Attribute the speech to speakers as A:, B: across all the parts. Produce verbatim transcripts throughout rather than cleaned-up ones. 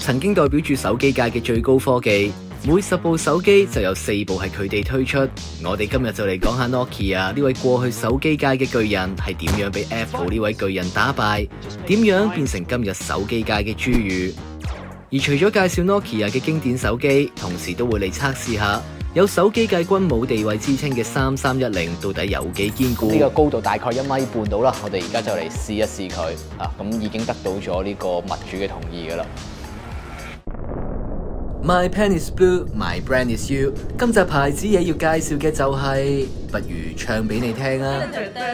A: 曾經代表住手機界嘅最高科技。每十部手機就有四部係佢哋推出。我哋今日就嚟講下 Nokia 呢位過去手機界嘅巨人係點樣被 Apple 呢位巨人打敗，點樣變成今日手機界嘅侏儒。而除咗介紹 Nokia 嘅經典手機，同時都會嚟測試下有手機界軍武地位之稱嘅三三一零到底有幾堅固。
B: 呢個高度大概一米半到啦，我哋而家就嚟試一試佢啊！咁已經得到咗呢個物主嘅同意㗎啦。
A: My pen is blue, my brand is you。今集牌子嘢要介紹嘅就係、是，不如唱俾你聽啊！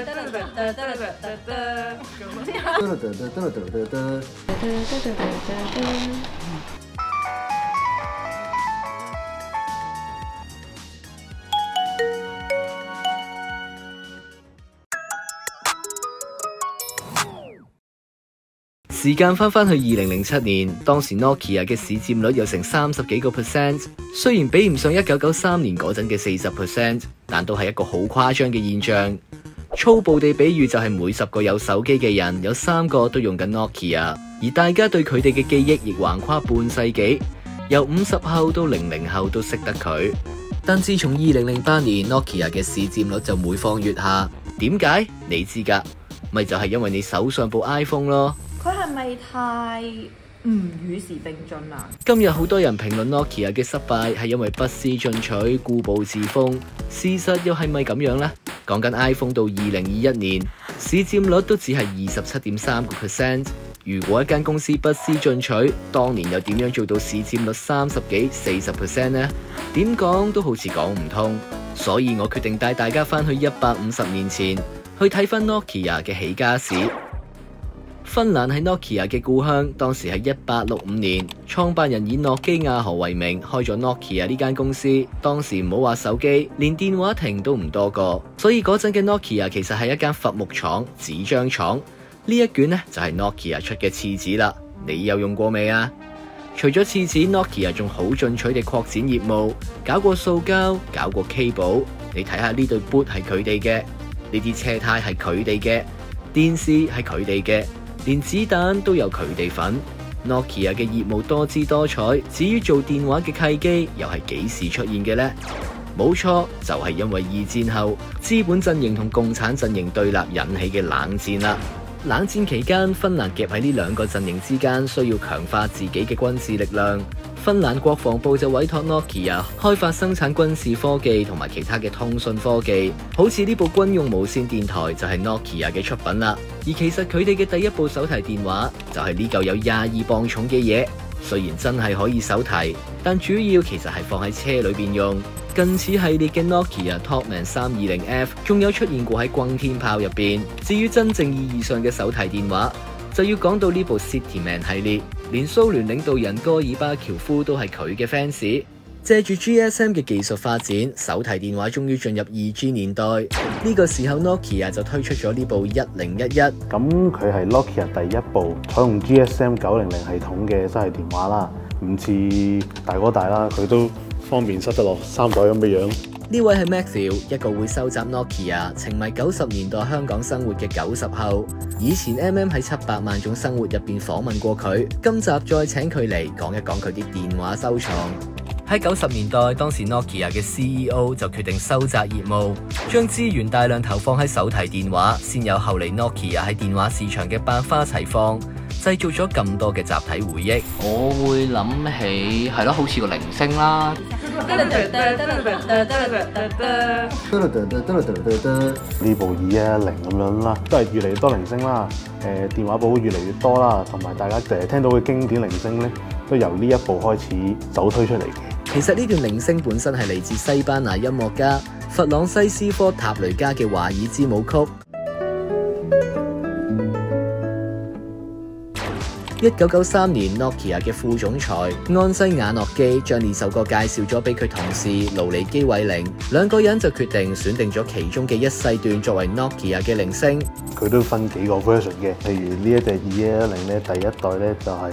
A: 時間翻返去二零零七年，當時 Nokia 嘅市佔率有成三十幾個 percent， 雖然比唔上一九九三年嗰陣嘅四十 percent， 但都係一個好誇張嘅現象。粗暴地比喻就係每十個有手機嘅人，有三個都用緊 Nokia， 而大家對佢哋嘅記憶亦橫跨半世紀，由五十後到零零後都識得佢。但自從二零零八年 Nokia 嘅市佔率就每況愈下，點解？你知㗎？咪就係因為你手上部 iPhone 咯。
C: 佢係咪太唔與時並進啊？
A: 今日好多人評論 Nokia 嘅失敗係因為不思進取、固步自封，事實又係咪咁樣呢？講緊 iPhone 到二零二一年，市佔率都只係二十七點三個 percent。如果一間公司不思進取，當年又點樣做到市佔率三十幾、四十 percent 呢？點講都好似講唔通。所以我決定帶大家翻去一百五十年前，去睇翻 Nokia 嘅起家史。芬蘭係 Nokia 嘅故鄉，當時係一八六五年，創辦人以諾基亞河為名開咗 Nokia 呢間公司。當時唔好話手機，連電話亭都唔多個，所以嗰陣嘅 Nokia 其實係一間伐木廠、紙張廠。呢一卷呢，就係 Nokia 出嘅廁紙啦，你有用過未啊？除咗廁紙 ，Nokia 仲好進取地擴展業務，搞過塑膠，搞過 cable。你睇下呢對 boot 係佢哋嘅，呢啲車胎係佢哋嘅，電視係佢哋嘅。連子彈都有佢哋份。Nokia 嘅業務多姿多彩，至於做電話嘅契機又係幾時出現嘅呢？冇錯，就係因為二戰後資本陣營同共產陣營對立引起嘅冷戰啦。冷戰期間，芬蘭夾喺呢兩個陣營之間，需要強化自己嘅軍事力量。芬蘭國防部就委託 Nokia 開發生產軍事科技同埋其他嘅通訊科技，好似呢部軍用無線電台就係 Nokia 嘅出品啦。而其實佢哋嘅第一部手提電話就係呢嚿有廿二磅重嘅嘢，雖然真係可以手提，但主要其實係放喺車裏邊用。近似系列嘅 Nokia Talkman 三二零 F 仲有出現過喺轟天炮入邊。至於真正意義上嘅手提電話，就要講到呢部 Cityman 系列，連蘇聯領導人戈爾巴喬夫都係佢嘅 fans。借住 G S M 嘅技術發展，手提電話終於進入二 G 年代。呢個時候 Nokia 就推出咗呢部一零一一。
D: 咁佢係 Nokia 第一部採用 G S M 九零零系統嘅手提電話啦，唔似大哥大啦，佢都方便塞得落衫袋咁嘅樣。
A: 呢位係 Matthew， 一個會收集 Nokia、情迷九十年代香港生活嘅九十後。以前 M M 喺七百萬種生活入邊訪問過佢，今集再請佢嚟講一講佢啲電話收藏。喺九十年代，當時 Nokia 嘅 C E O 就決定收窄業務，將資源大量投放喺手提電話，先有後嚟 Nokia 喺電話市場嘅百花齊放，製造咗咁多嘅集體回憶。
B: 我會諗起係咯，好似個鈴聲啦。
D: 呢部二一一零咁樣啦，都係越嚟越多鈴聲啦。誒、呃，電話簿越嚟越多啦，同埋大家成日聽到嘅經典鈴聲咧，都由呢一部開始首推出嚟嘅。
A: 其實呢段鈴聲本身係嚟自西班牙音樂家弗朗西斯科塔雷加嘅華爾茲舞曲。一九九三年 ，Nokia 嘅副總裁安西亞諾基將呢首歌介紹咗俾佢同事盧尼基偉寧，兩個人就決定選定咗其中嘅一細段作為 Nokia 嘅鈴聲。
D: 佢都分幾個 version 嘅，譬如呢一隻二一一零咧，第一代咧就係、是。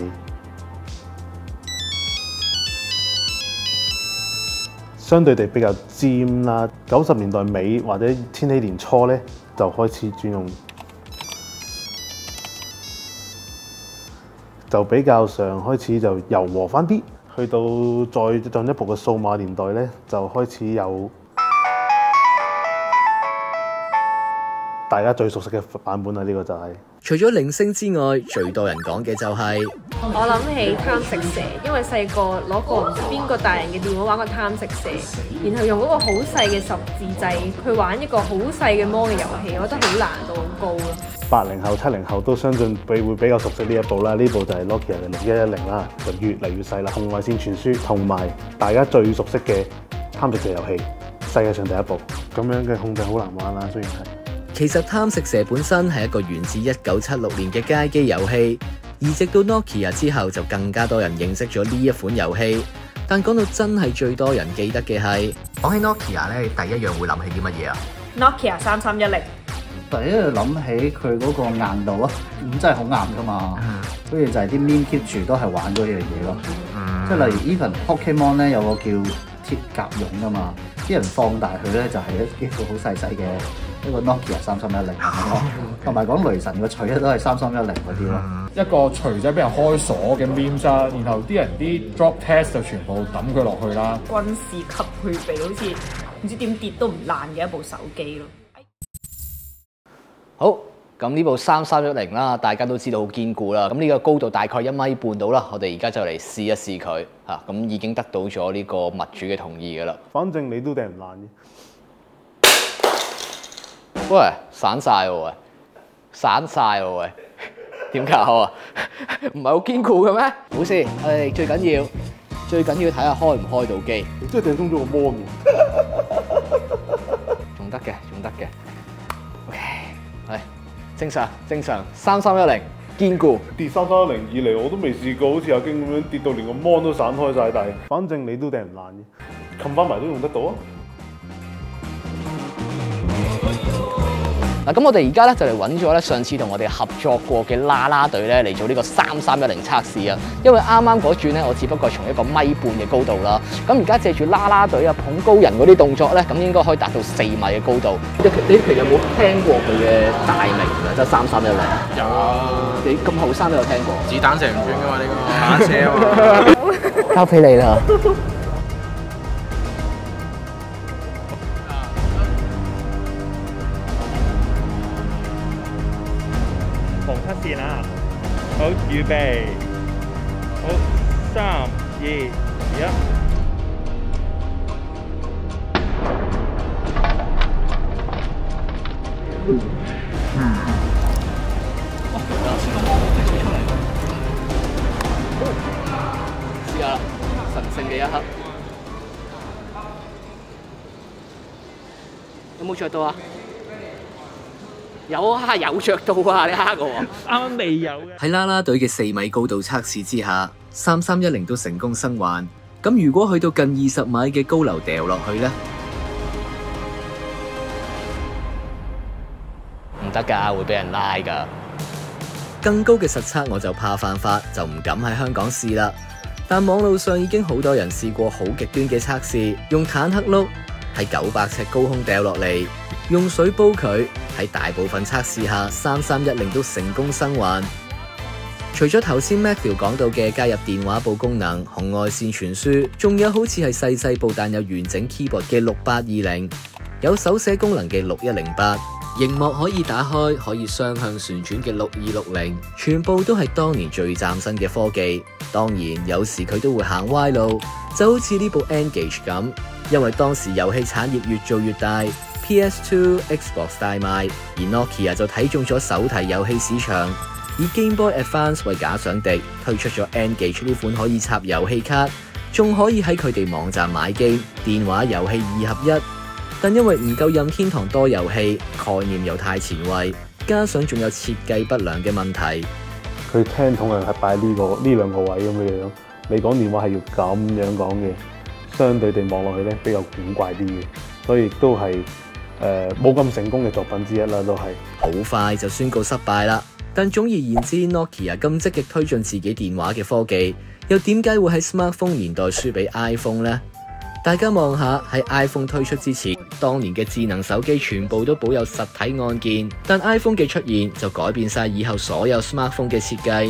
D: 相對地比較尖啦，九十年代尾或者千禧年初咧就開始轉用就比較上開始就柔和翻啲。去到再進一步嘅數碼年代咧，就開始有大家最熟悉嘅版本啦。呢、這個就係、是。
A: 除咗鈴聲之外，最多人講嘅就係、是、
E: 我諗起貪食蛇，因為細個攞個唔知邊個大人嘅電話玩個貪食蛇，然後用嗰個好細嘅十字掣去玩一個好細嘅魔嘅遊戲，我覺得好難度好高咯。
D: 八零後、七零後都相信會會比較熟悉呢一部啦。呢部就係 Nokia 嘅六一一零啦，就越嚟越細啦。紅外線傳輸同埋大家最熟悉嘅貪食蛇遊戲，世界上第一部。咁樣嘅控制好難玩啦，雖然係。
A: 其實貪食蛇本身係一個源自一九七六年嘅街機遊戲，而直到 Nokia 之後就更加多人認識咗呢一款遊戲。但講到真係最多人記得嘅係，講起 Nokia 咧，第一樣會諗起啲乜嘢啊
C: Nokia 三三一零。
F: 第一就諗起佢嗰個硬度咯，咁真係好硬噶嘛，所以就係啲 meme keep 住都係玩嗰樣嘢咯。即係例如 even Pokemon 咧有個叫鐵甲蛹噶嘛，啲人放大佢咧就係一一個好細細嘅一個 Nokia 三三一零咯，同埋講雷神個錘咧都係三三一零嗰啲咯。
G: 一個錘仔俾人開鎖嘅 meme 啦，然後啲人啲 drop test 就全部抌佢落去啦。
C: 軍事級配備，好似唔知點跌都唔爛嘅一部手機咯。
B: 好，咁呢部三三一零啦，大家都知道好堅固啦。咁呢個高度大概一米半到啦，我哋而家就嚟試一試佢嚇，咁、啊、已經得到咗呢個物主嘅同意㗎啦。
D: 反正你都掟唔爛嘅。
B: 喂，散晒喎喂，散晒喎喂，點搞啊？唔係好堅固嘅咩？冇事，我哋最緊要最緊要睇下開唔開到機。
D: 你真係掟中咗個魔面。
B: 仲得嘅，仲得嘅。OK。係正常，正常，三三一零堅固。
D: 跌三三一零以嚟，我都未試過好似阿京咁樣跌到連個芒都散開晒，但係反正你都掟唔爛嘅，冚翻埋都用得到啊！
B: 嗱，咁我哋而家咧就嚟揾咗咧上次同我哋合作過嘅啦啦隊咧嚟做呢個三三一零測試啊！因為啱啱嗰轉咧，我只不過從一個米半嘅高度啦，咁而家借住啦啦隊啊捧高人嗰啲動作咧，咁應該可以達到四米嘅高度。你你其實有冇聽過佢嘅大名啊？即係三三一零。
H: 有啊！
B: 你咁後生都有聽過？
H: 子彈射唔穿噶嘛？呢個打車啊嘛！
B: 交俾你啦。
I: 防測線啊！好，預備，好，三、二、一。
B: 嗯。哇！試個魔力出嚟。試下啦，神聖嘅一刻。有冇着到啊？有啊，有着到啊！你蝦我，
I: 啱啱未有嘅。
A: 喺啦啦隊嘅四米高度測試之下，三三一零都成功生還。咁如果去到近二十米嘅高樓掉落去呢？
B: 唔得㗎，會俾人拉㗎。
A: 更高嘅實測我就怕犯法，就唔敢喺香港試啦。但網路上已經好多人試過好極端嘅測試，用坦克碌喺九百尺高空掉落嚟，用水煲佢。喺大部分測試下，三三一零都成功生還。除咗頭先 Matthew 講到嘅加入電話簿功能、紅外線傳輸，仲有好似係細細部但有完整 keyboard 嘅六八二零，有手寫功能嘅六一零八，螢幕可以打開、可以雙向旋轉嘅六二六零，全部都係當年最嶄新嘅科技。當然有時佢都會行歪路，就好似呢部 N-Gage 咁，因為當時遊戲產業越做越大。P S 二、Xbox 大賣，而 Nokia 就睇中咗手提遊戲市場，以 Game Boy Advance 為假想敵，推出咗 N-Gage 呢款可以插遊戲卡，仲可以喺佢哋網站買機、電話遊戲二合一。但因為唔夠任天堂多遊戲，概念又太前衛，加上仲有設計不良嘅問題，
D: 佢聽筒係擺呢個呢兩個位咁嘅樣，你講電話係要咁樣講嘅，相對地望落去咧比較古怪啲嘅，所以都係。誒冇咁成功嘅作品之一啦，都係
A: 好快就宣告失敗啦。但總而言之 ，Nokia 咁積極推進自己電話嘅科技，又點解會喺 smartphone 年代輸俾 iPhone 呢？大家望下喺 iPhone 推出之前，當年嘅智能手機全部都保有實體按鍵，但 iPhone 嘅出現就改變晒以後所有 smartphone 嘅設計。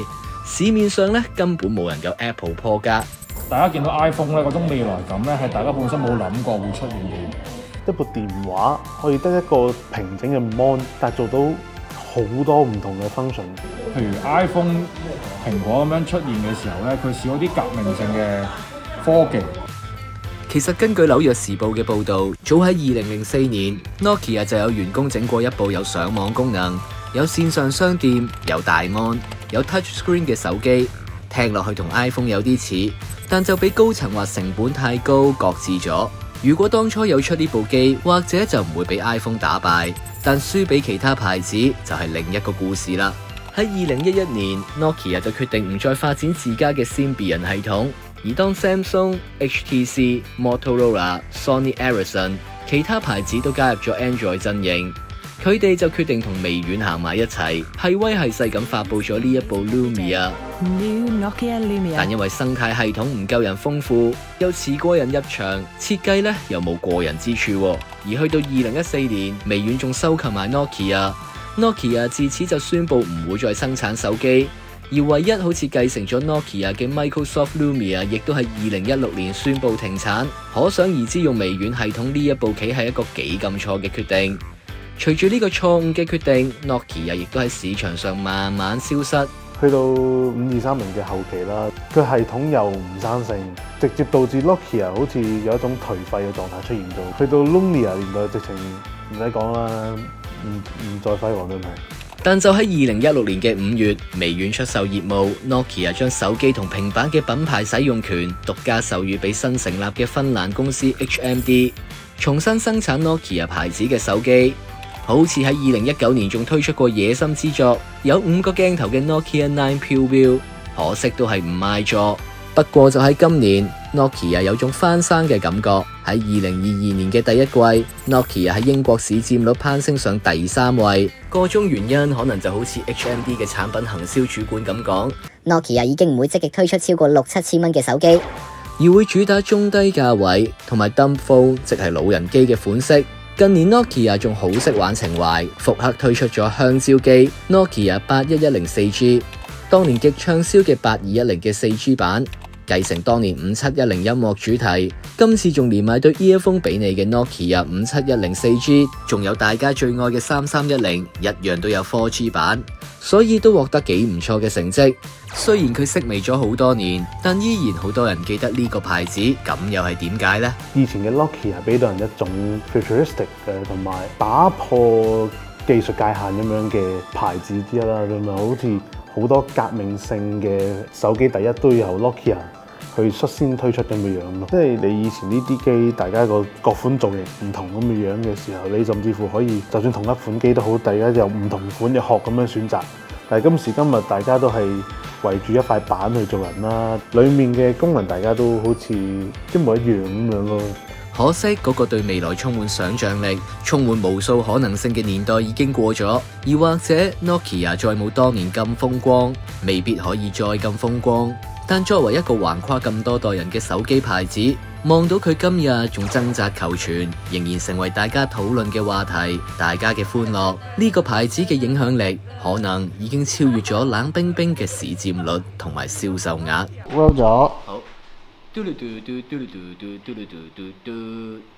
A: 市面上咧根本冇人夠 Apple 破格。
G: 大家見到 iPhone 咧嗰種未來感咧，係大家本身冇諗過會出現嘅。
D: 一部電話可以得一個平整嘅 mon， 但係做到好多唔同嘅 function。
G: 譬如 iPhone 蘋果咁樣出現嘅時候咧，佢試咗啲革命性嘅科技。
A: 其實根據紐約時報嘅報導，早喺二零零四年 ，Nokia 就有員工整過一部有上網功能、有線上商店、有大 mon、有 touchscreen 嘅手機，聽落去同 iPhone 有啲似，但就俾高層話成本太高，擱置咗。如果當初有出呢部機，或者就唔會俾 iPhone 打敗，但輸俾其他牌子就係另一個故事啦。喺二零一一年 ，Nokia 就決定唔再發展自家嘅 Symbian 系統，而當 Samsung、H T C、Motorola、Sony Ericsson 其他牌子都加入咗 Android 陣營，佢哋就決定同微軟行埋一齊，係威係勢咁發布咗呢一部 Lumia。但因為生態系統唔夠人豐富，又遲過人入場，設計咧又冇過人之處。而去到二零一四年，微軟仲收購埋 Nokia，Nokia 自此就宣布唔會再生產手機。而唯一好似繼承咗 Nokia 嘅 Microsoft Lumia， 亦都喺二零一六年宣布停產。可想而知，用微軟系統呢一步棋係一個幾咁錯嘅決定。隨住呢個錯誤嘅決定 ，Nokia 亦都喺市場上慢慢消失。
D: 去到五二三零嘅後期啦，佢系統又唔生性，直接導致 Nokia 好似有一種頹廢嘅狀態出現到。去到 Lumia 年代，直情唔使講啦，唔唔再輝煌真係。
A: 但就喺二零一六年嘅五月，微軟出售業務 ，Nokia 將手機同平板嘅品牌使用權獨家授予俾新成立嘅芬蘭公司 H M D， 重新生產 Nokia 牌子嘅手機。好似喺二零一九年仲推出過野心之作，有五個鏡頭嘅 Nokia nine PureView， 可惜都係唔賣座。不過就喺今年 ，Nokia 有種翻生嘅感覺。喺二零二二年嘅第一季 ，Nokia 喺英國市佔率攀升上第三位。個中原因可能就好似 H M D 嘅產品行銷主管咁講
J: ，Nokia 已經唔會積極推出超過六七千蚊嘅手機，
A: 而會主打中低價位同埋 Dumb Phone， 即係老人機嘅款式。近年 Nokia 仲好識玩情懷，復刻推出咗香蕉機 Nokia 八一一零四 G， 當年極暢銷嘅八二一零嘅四 G 版，繼承當年五七一零音樂主題，今次仲連埋對 earphone 俾你嘅 Nokia 五七一零四 G， 仲有大家最愛嘅三三一零，一樣都有 四 G 版，所以都獲得幾唔錯嘅成績。雖然佢式微咗好多年，但依然好多人記得呢個牌子，咁又係點解呢？
D: 以前嘅 Nokia 係俾到人一種 futuristic 嘅同埋打破技術界限咁樣嘅牌子之一啦，咁啊好似好多革命性嘅手機，第一都要由 Nokia 去率先推出咁嘅樣咯。即係你以前呢啲機，大家個各款造型唔同咁嘅樣嘅時候，你甚至乎可以就算同一款機都好，大家有唔同款嘅殼咁樣選擇。但係今時今日，大家都係圍住一塊板去做人啦，裡面嘅功能大家都好似一模一樣咁樣咯。
A: 可惜嗰個對未來充滿想像力、充滿無數可能性嘅年代已經過咗，而或者 Nokia 再冇當年咁風光，未必可以再咁風光。但作為一個橫跨咁多代人嘅手機牌子，望到佢今日仲掙扎求存，仍然成為大家討論嘅話題，大家嘅歡樂，呢個牌子嘅影響力可能已經超越咗冷冰冰嘅市佔率同埋銷售額。
F: Roll 咗。
A: 好。嘟嚕嘟嘟嘟嚕嘟嘟嘟嚕嘟嘟嘟。